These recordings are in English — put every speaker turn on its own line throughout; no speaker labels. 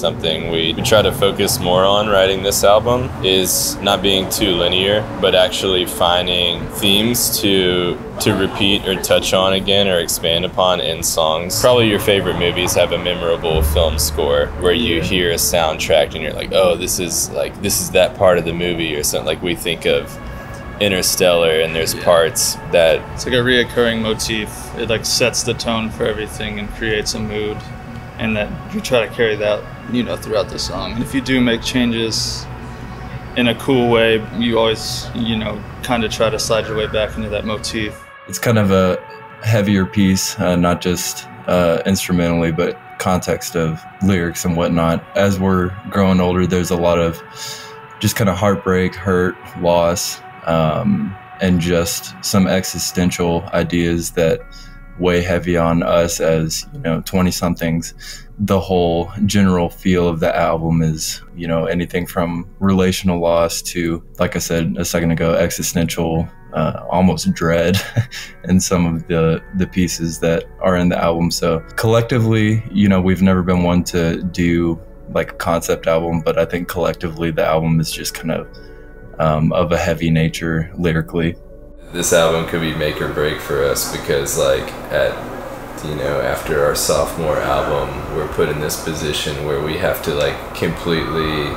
something we try to focus more on writing this album is not being too linear, but actually finding themes to repeat or touch on again or expand upon in songs. Probably your favorite movies have a memorable film score where you hear a soundtrack and you're like, oh, this is that part of the movie or something. Like we think of Interstellar, and there's parts that
it's like a reoccurring motif. It like sets the tone for everything and creates a mood, and that you try to carry that, you know, throughout the song. And if you do make changes in a cool way, you always, you know, kind of try to slide your way back into that motif.
It's kind of a heavier piece, not just instrumentally, but context of lyrics and whatnot. As we're growing older, there's a lot of just kind of heartbreak, hurt, loss, and just some existential ideas that weigh heavy on us as, you know, 20-somethings. The whole general feel of the album is, you know, anything from relational loss to, like I said a second ago, existential, almost dread in some of the pieces that are in the album. So collectively, you know, we've never been one to do like a concept album, but I think collectively the album is just kind of a heavy nature lyrically.
This album could be make or break for us because like after our sophomore album, we're put in this position where we have to like completely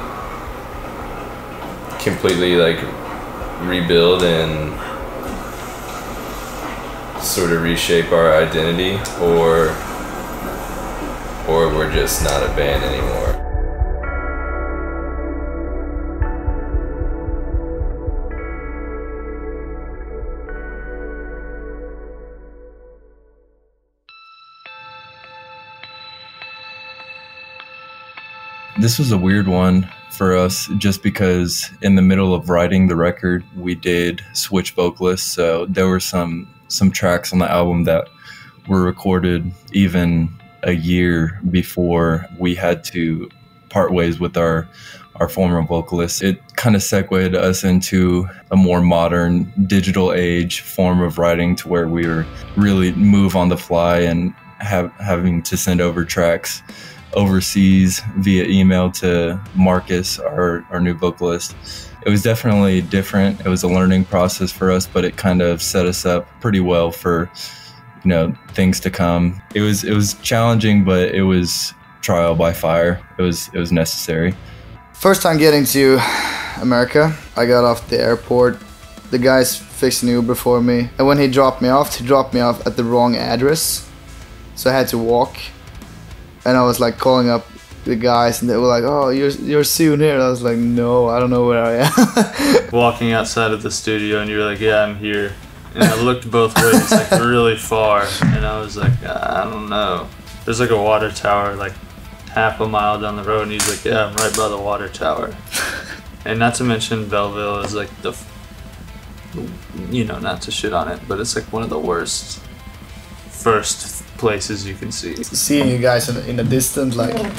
like rebuild and sort of reshape our identity, or we're just not a band anymore.
This was a weird one for us just because in the middle of writing the record, we did switch vocalists. So there were some tracks on the album that were recorded even a year before we had to part ways with our former vocalist. It kind of segued us into a more modern digital age form of writing to where we were really move on the fly and having to send over tracks overseas via email to Marcus, our new vocalist. It was definitely different. It was a learning process for us, but it kind of set us up pretty well for, you know, things to come. It was challenging, but it was trial by fire. It was necessary.
First time getting to America, I got off the airport. The guys fixed an Uber for me, and when he dropped me off at the wrong address, so I had to walk. And I was like calling up the guys, and they were like, "Oh, you're soon here." And I was like, "No, I don't know where I am."
Walking outside of the studio, and you were like, "Yeah, I'm here." And I looked both ways, like really far, and I was like, "I don't know." There's like a water tower, like half a mile down the road, and he's like, "Yeah, I'm right by the water tower." And not to mention Belleville is like the, you know, not to shit on it, but it's like one of the worst first places you can see.
Seeing you guys in the distance, like, and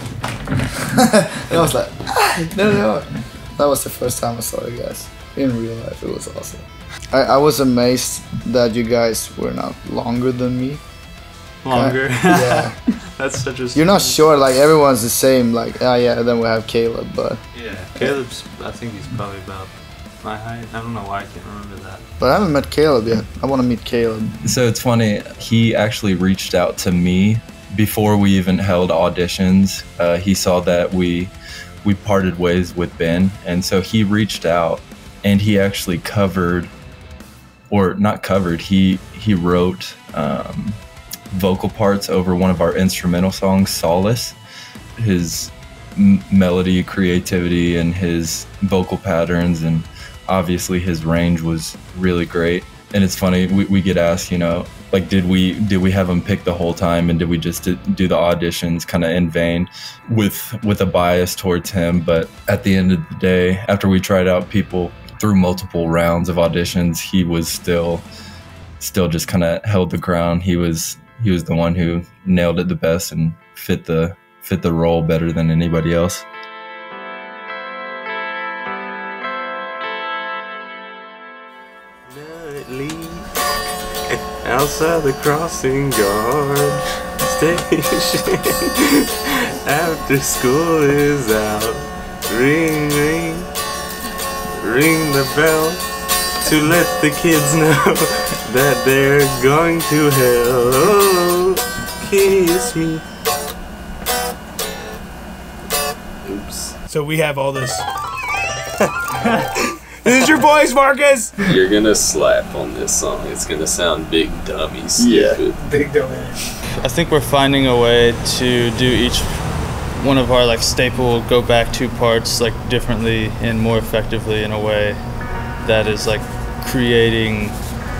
I was like, no. That was the first time I saw you guys in real life. It was awesome. I was amazed that you guys were not longer than me.
Longer?
Yeah.
That's such a...
You're not short, like everyone's the same, like, yeah, then we have Caleb, but...
Yeah, Caleb's, I think he's probably about my height. I don't know why I can't remember that.
But I haven't met Caleb yet. I want to meet Caleb.
So it's funny, he actually reached out to me before we even held auditions. He saw that we parted ways with Ben, and so he reached out and he actually covered, or not covered, he wrote vocal parts over one of our instrumental songs, Solace. His melody, creativity, and his vocal patterns, and obviously his range was really great. And it's funny, we get asked, you know, like, did we have him pick the whole time, and did we just do the auditions kind of in vain with a bias towards him? But at the end of the day, after we tried out people through multiple rounds of auditions, he was still just kind of held the ground. He was the one who nailed it the best and fit the role better than anybody else.
Nightly, outside the crossing guard,
station. After school is out. Ring, ring, ring the bell to let the kids know that they're going to hell. Oh, kiss me. Oops.
So we have all this. This is your voice, Marcus!
You're gonna slap on this song. It's gonna sound big dummy stupid.
Yeah, big dummy.
I think we're finding a way to do each one of our like staple go back two parts like differently and more effectively in a way that is like creating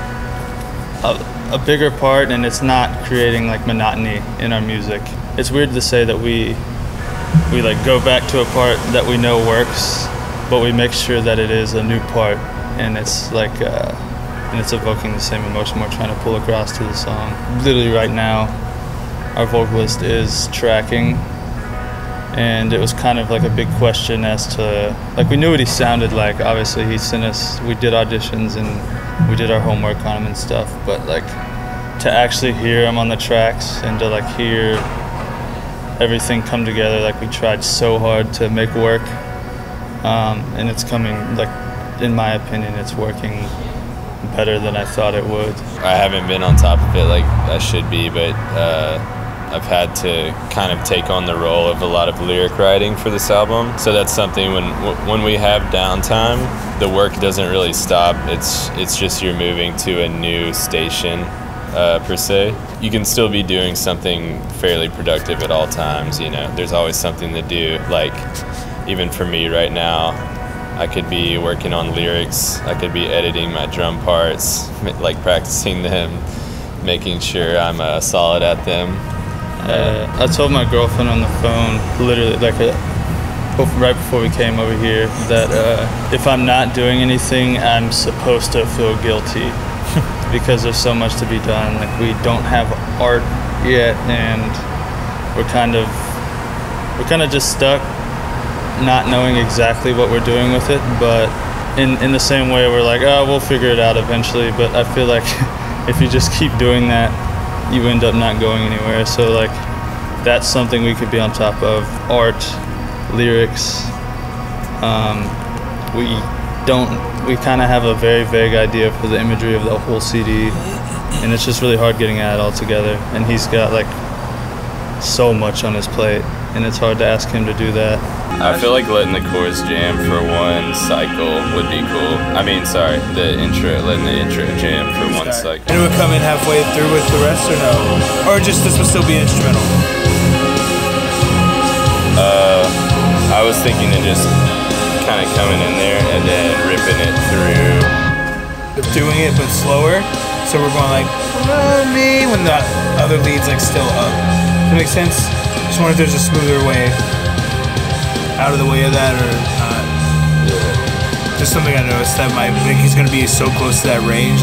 a bigger part, and it's not creating like monotony in our music. It's weird to say that we like go back to a part that we know works, but we make sure that it is a new part, and it's like and it's evoking the same emotion we're trying to pull across to the song. Literally right now our vocalist is tracking, and it was kind of like a big question as to, like, we knew what he sounded like. Obviously he sent us, we did auditions and we did our homework on him and stuff, but like to actually hear him on the tracks and to like hear everything come together, like we tried so hard to make work, and it's coming, like, in my opinion, it's working better than I thought it would.
I haven't been on top of it like I should be, but I've had to kind of take on the role of a lot of lyric writing for this album. So that's something when we have downtime, the work doesn't really stop. It's just you're moving to a new station per se. You can still be doing something fairly productive at all times, you know. There's always something to do. Like, even for me right now, I could be working on lyrics, I could be editing my drum parts, like practicing them, making sure I'm solid at them.
I told my girlfriend on the phone, literally, like right before we came over here, that if I'm not doing anything, I'm supposed to feel guilty because there's so much to be done. Like, we don't have art yet, and we're kind of just stuck, not knowing exactly what we're doing with it. But in the same way, we're like, oh, we'll figure it out eventually. But I feel like if you just keep doing that, you end up not going anywhere. So like, that's something we could be on top of. Art, lyrics. We kind of have a very vague idea for the imagery of the whole CD, and it's just really hard getting it all together. And he's got like so much on his plate, and it's hard to ask him to do that.
I feel like letting the chorus jam for one cycle would be cool. I mean, sorry, letting the intro jam for one cycle.
And it would come in halfway through with the rest, or no? Or just this would still be instrumental?
I was thinking of just kind of coming in there and then ripping it through.
Doing it, but slower. So we're going like, me, when the other lead's like still up. Does that make sense? Just wonder if there's a smoother way out of the way of that, or not. Yeah. Just something I noticed that I think he's going to be so close to that range.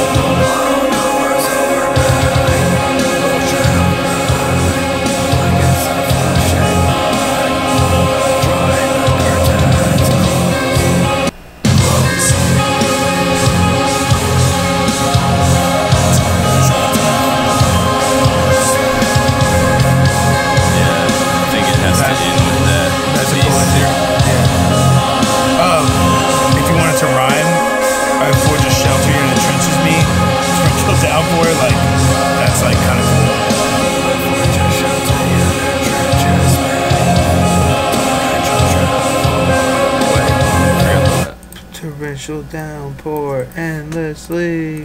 Torrential downpour endlessly.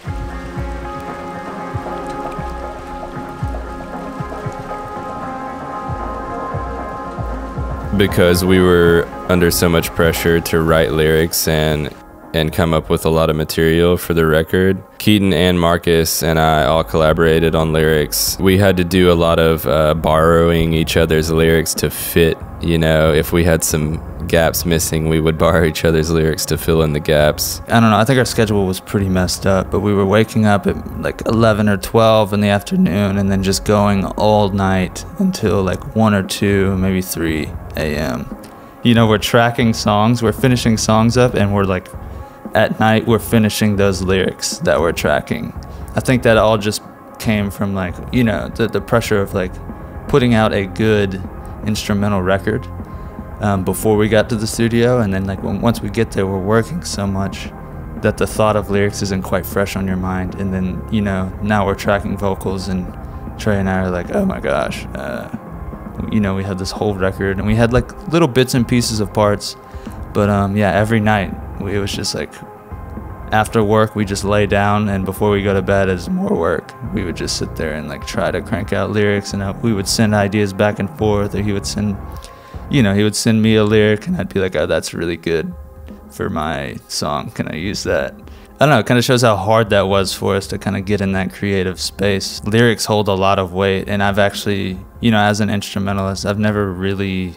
Because we were under so much pressure to write lyrics and come up with a lot of material for the record, Keaton and Marcus and I all collaborated on lyrics. We had to do a lot of borrowing each other's lyrics to fit, you know. If we had some gaps missing, we would borrow each other's lyrics to fill in the gaps.
I don't know, I think our schedule was pretty messed up, but we were waking up at like 11 or 12 in the afternoon and then just going all night until like 1 or 2, maybe 3 a.m. You know, we're tracking songs, we're finishing songs up, and we're like, at night we're finishing those lyrics that we're tracking. I think that all just came from like, you know, the pressure of like putting out a good instrumental record before we got to the studio, and then like once we get there, we're working so much that the thought of lyrics isn't quite fresh on your mind. And then, you know, now we're tracking vocals, and Trey and I are like, oh my gosh, you know, we had this whole record, and we had like little bits and pieces of parts, but yeah, every night it was just like, after work we just lay down, and before we go to bed as more work, we would just sit there and like try to crank out lyrics, and we would send ideas back and forth, or he would send, you know, he would send me a lyric, and I'd be like, oh, that's really good for my song, can I use that? I don't know, it kind of shows how hard that was for us to kind of get in that creative space. Lyrics hold a lot of weight, and I've actually, you know, as an instrumentalist, I've never really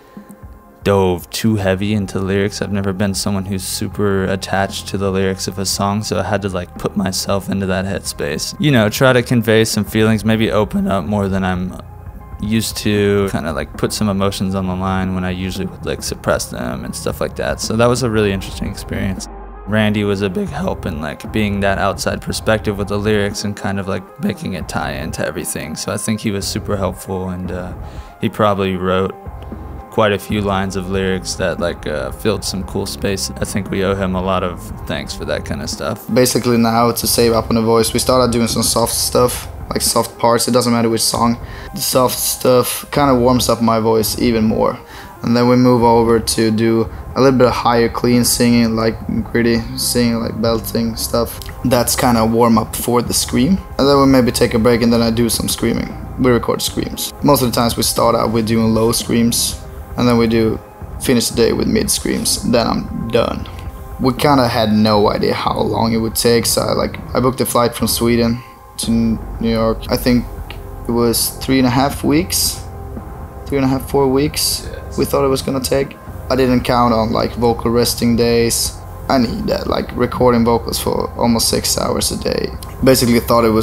dove too heavy into lyrics. I've never been someone who's super attached to the lyrics of a song, so I had to like put myself into that headspace. You know, try to convey some feelings, maybe open up more than I'm used to, kind of like put some emotions on the line when I usually would like suppress them and stuff like that. So that was a really interesting experience. Randy was a big help in like being that outside perspective with the lyrics and kind of like making it tie into everything. So I think he was super helpful, and he probably wrote quite a few lines of lyrics that like filled some cool space. I think we owe him a lot of thanks for that kind of stuff.
Basically now, to save up on the voice, we started doing some soft stuff, like soft parts. It doesn't matter which song. The soft stuff kind of warms up my voice even more. And then we move over to do a little bit of higher clean singing, like gritty singing, like belting stuff. That's kind of warm up for the scream. And then we maybe take a break, and then I do some screaming. We record screams. Most of the times we start out with doing low screams, and then we do finish the day with mid screams. Then I'm done. We kind of had no idea how long it would take, so I booked a flight from Sweden to New York. I think it was 3.5 weeks, 4 weeks. Yes. We thought it was gonna take. I didn't count on like vocal resting days. I need that, like recording vocals for almost 6 hours a day. Basically thought it was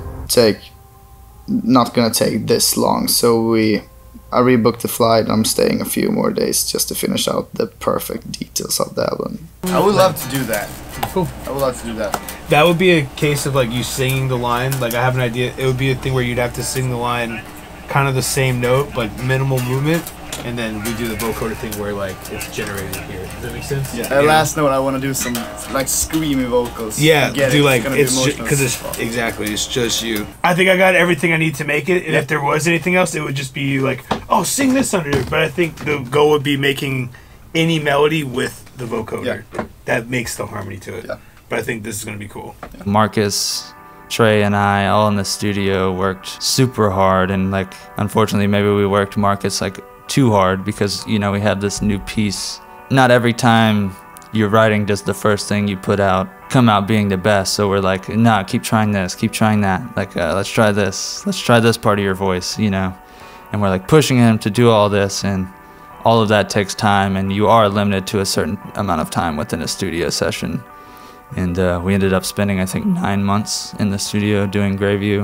not gonna take this long, so I rebooked the flight. I'm staying a few more days just to finish out the perfect details of the album.
I would love to do that.
Cool.
I would love to do that.
That would be a case of like you singing the line. Like I have an idea. It would be a thing where you'd have to sing the line kind of the same note, like minimal movement, and then we do the vocoder thing where like it's generated here. Does that make sense?
Yeah. Last note, I want to do some like screamy vocals.
Yeah, do like
it's
because it's exactly it's just you. I think I got everything I need to make it, and if there was anything else, it would just be like, oh, sing this under it. But I think the goal would be making any melody with the vocoder. Yeah. That makes the harmony to it. Yeah. But I think this is gonna be cool.
Yeah. Marcus, Trey, and I all in the studio worked super hard, and like unfortunately maybe we worked Marcus like too hard, because you know we had this new piece. Not every time you're writing does the first thing you put out come out being the best, so we're like, nah, keep trying this, keep trying that, like let's try this part of your voice, you know. And we're like pushing him to do all this, and all of that takes time, and you are limited to a certain amount of time within a studio session. And we ended up spending, I think, 9 months in the studio doing Greyview.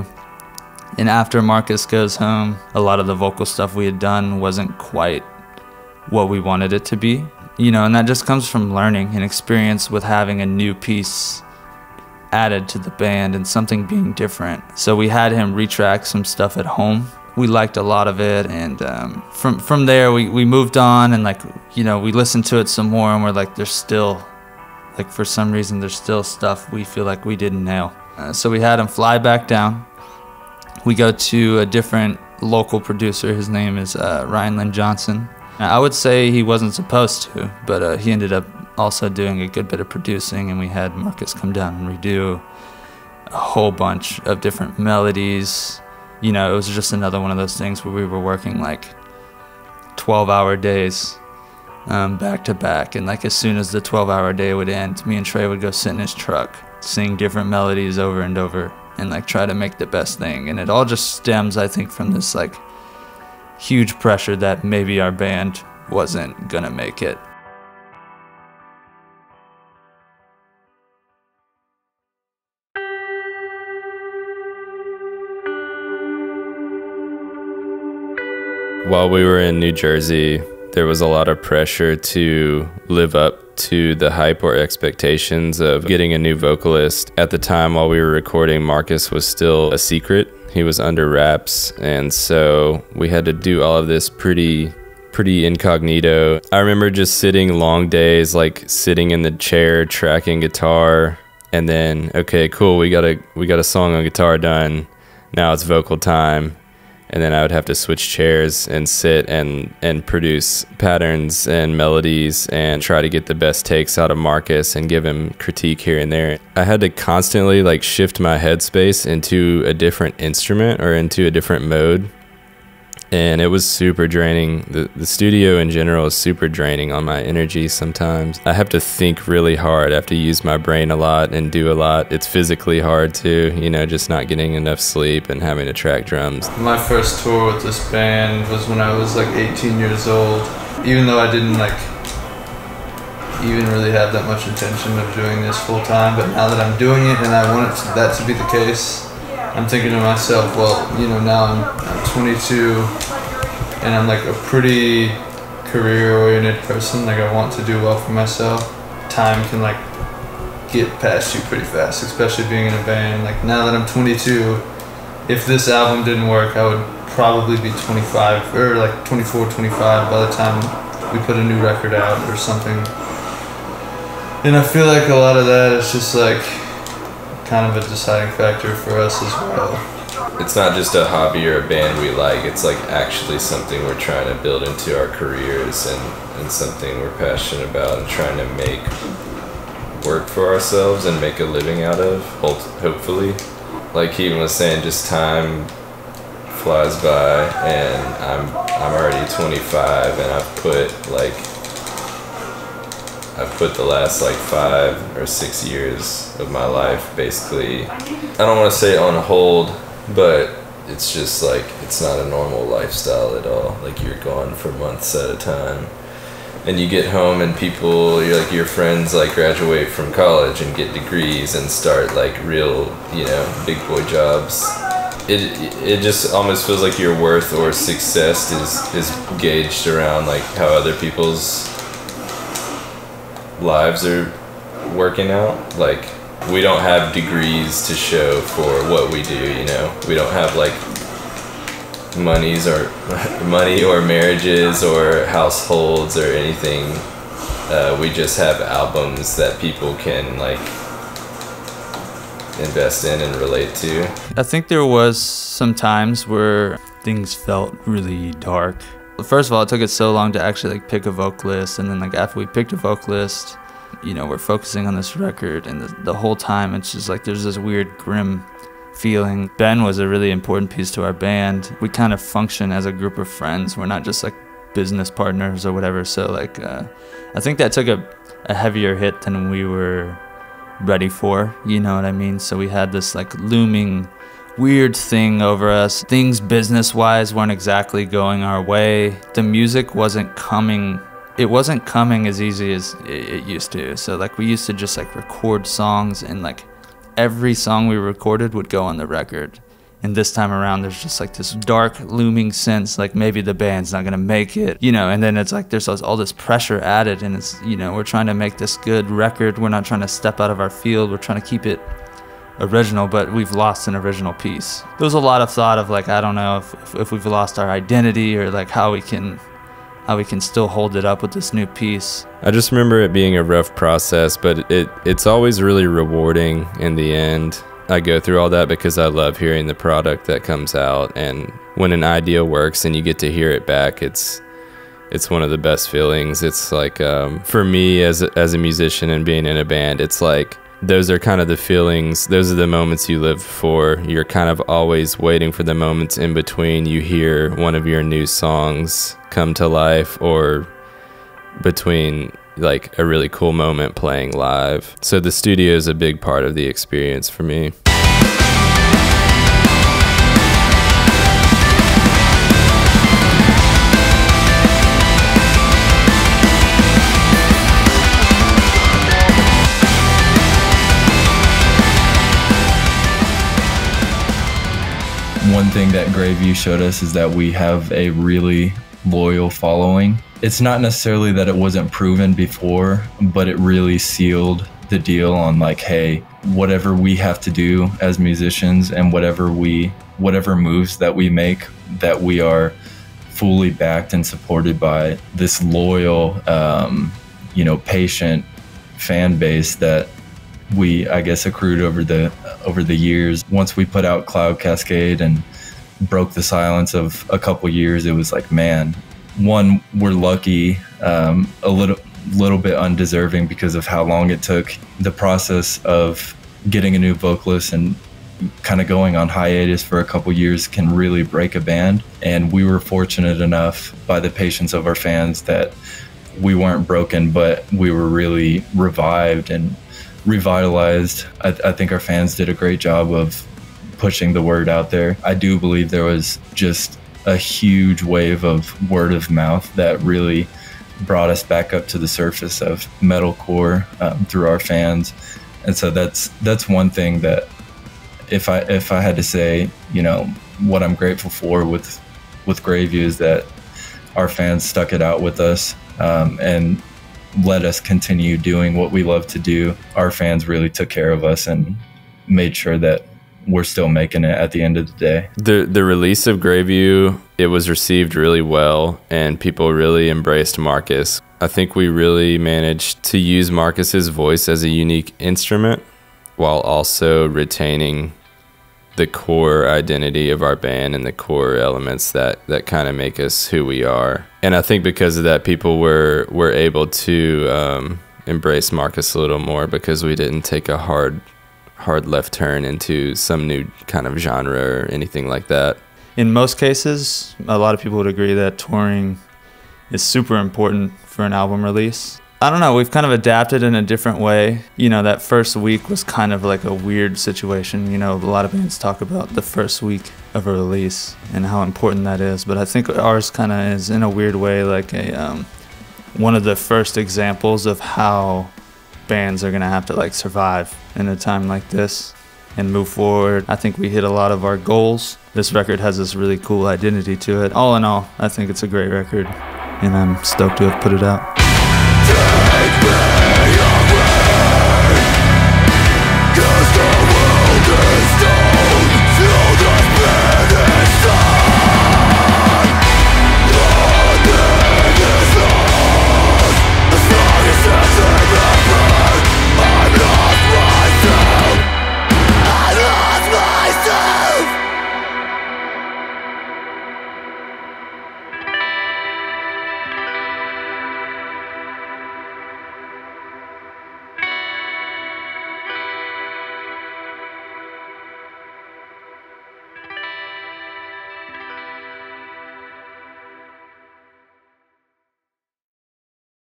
And after Marcus goes home, a lot of the vocal stuff we had done wasn't quite what we wanted it to be. You know, and that just comes from learning and experience with having a new piece added to the band and something being different. So we had him retrack some stuff at home. We liked a lot of it, and from there we moved on, and like, you know, we listened to it some more, and we're like, there's still, like for some reason, there's still stuff we feel like we didn't nail. So we had him fly back down. We go to a different local producer. His name is Ryan Lynn Johnson. I would say he wasn't supposed to, but he ended up also doing a good bit of producing, and we had Marcus come down and redo a whole bunch of different melodies. You know, it was just another one of those things where we were working like 12-hour days back to back, and like as soon as the 12-hour day would end, me and Trey would go sit in his truck, sing different melodies over and over, and like try to make the best thing. And it all just stems, I think, from this like huge pressure that maybe our band wasn't gonna make it.
While we were in New Jersey, there was a lot of pressure to live up to the hype or expectations of getting a new vocalist. At the time while we were recording, Marcus was still a secret. He was under wraps, and so we had to do all of this pretty incognito. I remember just sitting long days, like sitting in the chair, tracking guitar, and then, okay, cool, we got a song on guitar done. Now it's vocal time. And then I would have to switch chairs and sit and produce patterns and melodies and try to get the best takes out of Marcus and give him critique here and there. I had to constantly like shift my headspace into a different instrument or into a different mode. And it was super draining. The studio in general is super draining on my energy sometimes. I have to think really hard. I have to use my brain a lot and do a lot. It's physically hard too, you know, just not getting enough sleep and having to track drums.
My first tour with this band was when I was like 18 years old. Even though I didn't like even really have that much intention of doing this full time, but now that I'm doing it and I want that to be the case, I'm thinking to myself, well, you know, now I'm 22 and I'm like a pretty career-oriented person. Like I want to do well for myself. Time can like get past you pretty fast, especially being in a band. Like now that I'm 22, if this album didn't work, I would probably be 25 or like 24, 25 by the time we put a new record out or something. And I feel like a lot of that is just like kind of a deciding factor for us as well.
It's not just a hobby or a band we like, it's like actually something we're trying to build into our careers and something we're passionate about and trying to make work for ourselves and make a living out of, hopefully. Like Keaton was saying, just time flies by and I'm already 25 and I've put the last like 5 or 6 years of my life basically, I don't want to say on hold, but it's just like, it's not a normal lifestyle at all. Like you're gone for months at a time and you get home and your friends like graduate from college and get degrees and start like real, you know, big boy jobs. It just almost feels like your worth or success is gauged around like how other people's lives are working out. Like we don't have degrees to show for what we do, you know. We don't have like money or marriages or households or anything. We just have albums that people can like invest in and relate to.
I think there was some times where things felt really dark. First of all, it took us so long to actually like pick a vocalist, and then like after we picked a vocalist, you know, we're focusing on this record, and the whole time it's just like there's this weird grim feeling. Ben was a really important piece to our band. We kind of function as a group of friends. We're not just like business partners or whatever. So like I think that took a heavier hit than we were ready for, you know what I mean? So we had this like looming weird thing over us. Things business-wise weren't exactly going our way. The music wasn't coming. It wasn't coming as easy as it used to. So like we used to just like record songs, and like every song we recorded would go on the record. And this time around, there's just like this dark looming sense, like maybe the band's not gonna make it, you know. And then it's like there's all this pressure added, and it's, you know, we're trying to make this good record. We're not trying to step out of our field. We're trying to keep it original, but we've lost an original piece. There was a lot of thought of like, I don't know if we've lost our identity, or like how we can still hold it up with this new piece.
I just remember it being a rough process, but it's always really rewarding in the end. I go through all that because I love hearing the product that comes out, and when an idea works and you get to hear it back, it's one of the best feelings. It's like for me as a musician and being in a band, it's like those are kind of the feelings, those are the moments you live for. You're kind of always waiting for the moments in between you hear one of your new songs come to life, or between like a really cool moment playing live. So the studio is a big part of the experience for me.
One thing that Greyview showed us is that we have a really loyal following. It's not necessarily that it wasn't proven before, but it really sealed the deal on like, hey, whatever we have to do as musicians and whatever moves that we make, that we are fully backed and supported by this loyal, patient fan base that we, I guess, accrued over the years. Once we put out Cloud Cascade and broke the silence of a couple years, it was like, man, one, we're lucky, a little bit undeserving because of how long it took. The process of getting a new vocalist and kind of going on hiatus for a couple years can really break a band. And we were fortunate enough by the patience of our fans that we weren't broken, but we were really revived and revitalized. I think our fans did a great job of pushing the word out there. I do believe there was just a huge wave of word of mouth that really brought us back up to the surface of metalcore through our fans. And so that's one thing that if I had to say, what I'm grateful for with Greyview is that our fans stuck it out with us and let us continue doing what we love to do. Our fans really took care of us and made sure that we're still making it at the end of the day.
The release of Greyview, it was received really well and people really embraced Marcus. I think we really managed to use Marcus's voice as a unique instrument while also retaining the core identity of our band and the core elements that kind of make us who we are. And I think because of that, people were able to embrace Marcus a little more because we didn't take a hard left turn into some new kind of genre or anything like that.
In most cases, a lot of people would agree that touring is super important for an album release. I don't know, we've kind of adapted in a different way. That first week was kind of like a weird situation. A lot of bands talk about the first week of a release and how important that is, but I think ours kind of is in a weird way like one of the first examples of how bands are gonna have to like survive in a time like this and move forward. I think we hit a lot of our goals. This record has this really cool identity to it. All in all, I think it's a great record and I'm stoked to have put it out.